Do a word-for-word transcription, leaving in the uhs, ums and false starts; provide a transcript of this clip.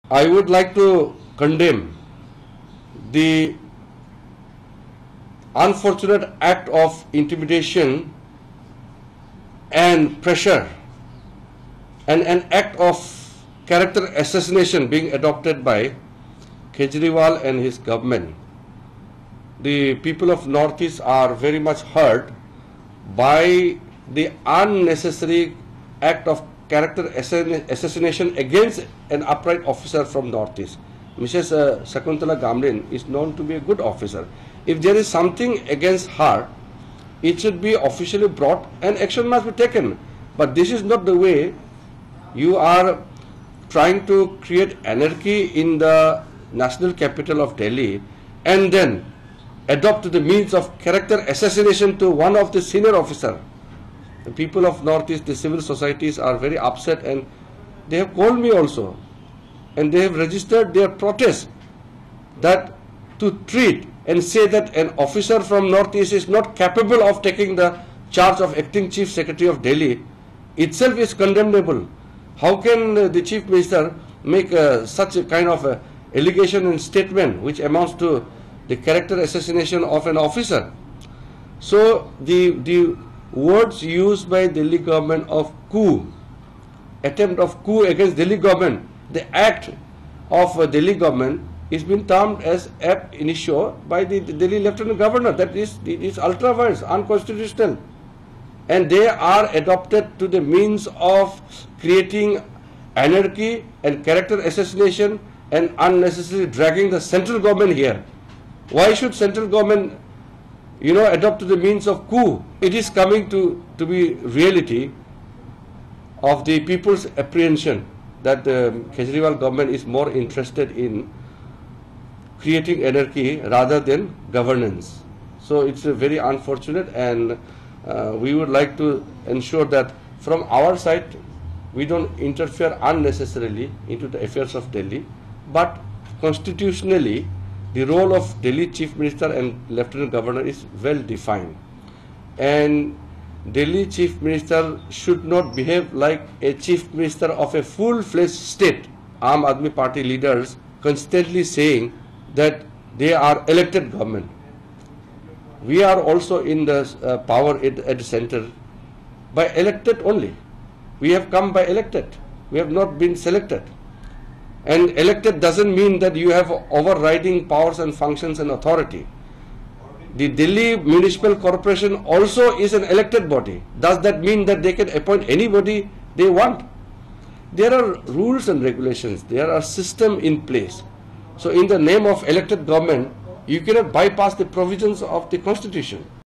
I would like to condemn the unfortunate act of intimidation and pressure and an act of character assassination being adopted by Kejriwal and his government. The people of Northeast are very much hurt by the unnecessary act of character assassination against an upright officer from Northeast. Missus Uh, Shakuntala Gamlin is known to be a good officer. If there is something against her, it should be officially brought and action must be taken. But this is not the way. You are trying to create anarchy in the national capital of Delhi and then adopt the means of character assassination to one of the senior officer. The people of Northeast, the civil societies are very upset and they have called me also and they have registered their protest that to treat and say that an officer from Northeast is not capable of taking the charge of acting Chief Secretary of Delhi itself is condemnable. How can uh, the Chief Minister make uh, such a kind of a allegation and statement which amounts to the character assassination of an officer? So the, the words used by Delhi government of coup, attempt of coup against Delhi government, the act of uh, Delhi government is been termed as ab initio by the, the Delhi Lieutenant Governor. That is, is ultra vires, unconstitutional. And they are adopted to the means of creating anarchy and character assassination and unnecessarily dragging the central government here. Why should central government, you know, adopt to the means of coup? It is coming to, to be reality of the people's apprehension that the Kejriwal government is more interested in creating anarchy rather than governance. So it's a very unfortunate, and uh, we would like to ensure that from our side we don't interfere unnecessarily into the affairs of Delhi, but constitutionally the role of Delhi Chief Minister and Lieutenant Governor is well defined, and Delhi Chief Minister should not behave like a Chief Minister of a full-fledged state. Aam Aadmi Party leaders constantly saying that they are elected government. We are also in the uh, power at, at the center by elected only. We have come by elected. We have not been selected. And elected doesn't mean that you have overriding powers and functions and authority. The Delhi Municipal Corporation also is an elected body. Does that mean that they can appoint anybody they want? There are rules and regulations. There are systems in place. So in the name of elected government, you cannot bypass the provisions of the Constitution.